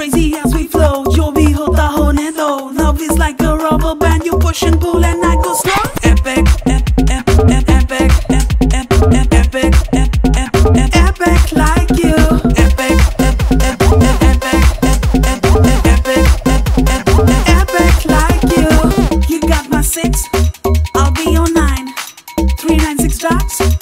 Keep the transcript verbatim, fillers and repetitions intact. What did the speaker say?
crazy as we flow. Yo vi hota hone do. Love is like a rubber band, you push and pull and I go slow. Epic, ep, ep, ep, epic, ep, ep, ep, epic, ep, ep, ep, epic like you. Epic, ep, ep, ep, epic, ep, ep, ep, epic, ep, ep, ep, epic like you. You got my six, I'll be your nine. Three nine six dots.